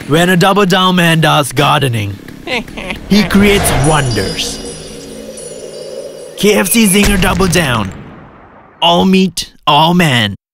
When a double down man does gardening, he creates wonders. KFC Zinger Double Down. All meat, all man.